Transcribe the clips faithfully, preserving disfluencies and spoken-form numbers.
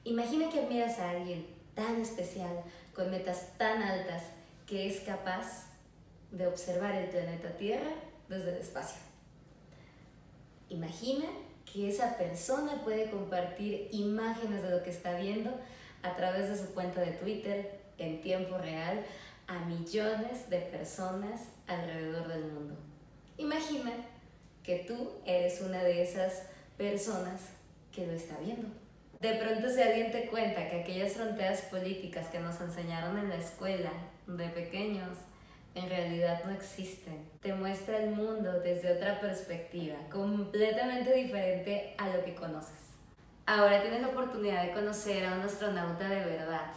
Imagina que admiras a alguien tan especial, con metas tan altas, que es capaz de observar el planeta Tierra desde el espacio. Imagina que esa persona puede compartir imágenes de lo que está viendo a través de su cuenta de Twitter en tiempo real a millones de personas alrededor del mundo. Imagina que tú eres una de esas personas que lo está viendo. De pronto, si alguien te cuenta que aquellas fronteras políticas que nos enseñaron en la escuela de pequeños en realidad no existen, te muestra el mundo desde otra perspectiva, completamente diferente a lo que conoces. Ahora tienes la oportunidad de conocer a un astronauta de verdad.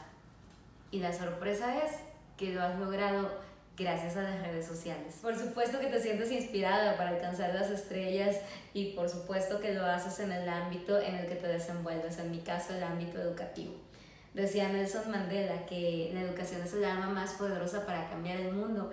Y la sorpresa es que lo has logrado gracias a las redes sociales. Por supuesto que te sientes inspirada para alcanzar las estrellas y por supuesto que lo haces en el ámbito en el que te desenvuelves, en mi caso el ámbito educativo. Decía Nelson Mandela que la educación es el arma más poderosa para cambiar el mundo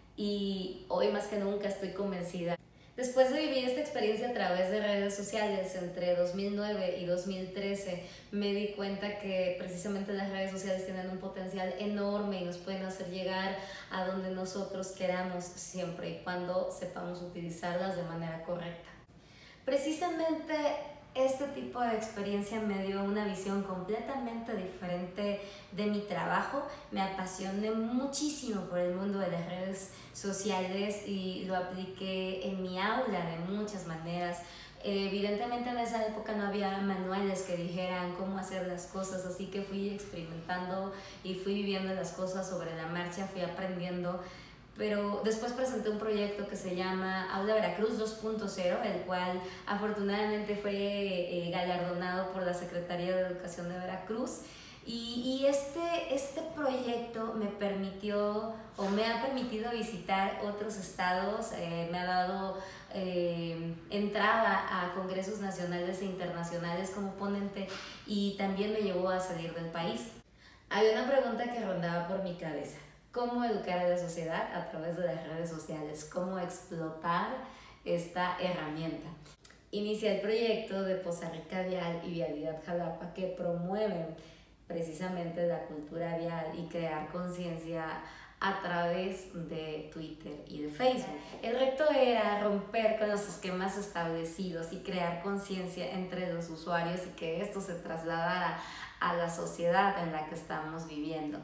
y hoy más que nunca estoy convencida. Después de vivir esta experiencia a través de redes sociales entre dos mil nueve y dos mil trece, me di cuenta que precisamente las redes sociales tienen un potencial enorme y nos pueden hacer llegar a donde nosotros queramos siempre y cuando sepamos utilizarlas de manera correcta. Precisamente este tipo de experiencia me dio una visión completamente diferente de mi trabajo. Me apasioné muchísimo por el mundo de las redes sociales y lo apliqué en mi aula de muchas maneras. Evidentemente en esa época no había manuales que dijeran cómo hacer las cosas, así que fui experimentando y fui viviendo las cosas sobre la marcha, fui aprendiendo. Pero después presenté un proyecto que se llama Aula Veracruz dos punto cero, el cual afortunadamente fue eh, galardonado por la Secretaría de Educación de Veracruz. Y, y este, este proyecto me permitió o me ha permitido visitar otros estados, eh, me ha dado eh, entrada a congresos nacionales e internacionales como ponente y también me llevó a salir del país. Había una pregunta que rondaba por mi cabeza. ¿Cómo educar a la sociedad a través de las redes sociales? ¿Cómo explotar esta herramienta? Inicié el proyecto de Poza Rica Vial y Vialidad Jalapa que promueven precisamente la cultura vial y crear conciencia a través de Twitter y de Facebook. El reto era romper con los esquemas establecidos y crear conciencia entre los usuarios y que esto se trasladara a la sociedad en la que estamos viviendo.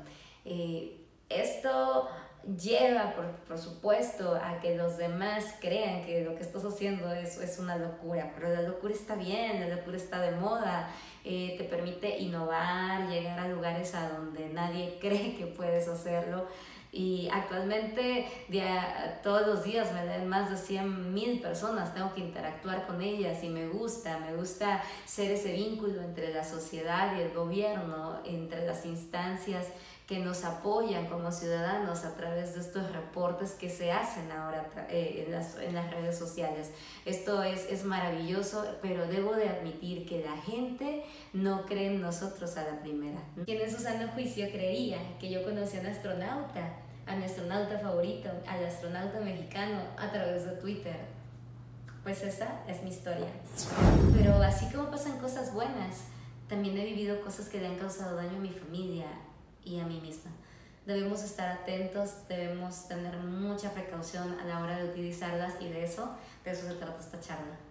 Eh, Esto lleva, por, por supuesto, a que los demás crean que lo que estás haciendo es, es una locura, pero la locura está bien, la locura está de moda, eh, te permite innovar, llegar a lugares a donde nadie cree que puedes hacerlo. Y actualmente día, todos los días me leen más de cien mil personas, tengo que interactuar con ellas y me gusta, me gusta ser ese vínculo entre la sociedad y el gobierno, entre las instancias que nos apoyan como ciudadanos a través de estos reportes que se hacen ahora eh, en, las, en las redes sociales. Esto es, es maravilloso, pero debo de admitir que la gente no cree en nosotros a la primera. Quien en su sano juicio creía que yo conocía a un astronauta, a mi astronauta favorito, al astronauta mexicano a través de Twitter. Pues esa es mi historia. Pero así como pasan cosas buenas, también he vivido cosas que le han causado daño a mi familia y a mí misma. Debemos estar atentos, debemos tener mucha precaución a la hora de utilizarlas y de eso, de eso se trata esta charla.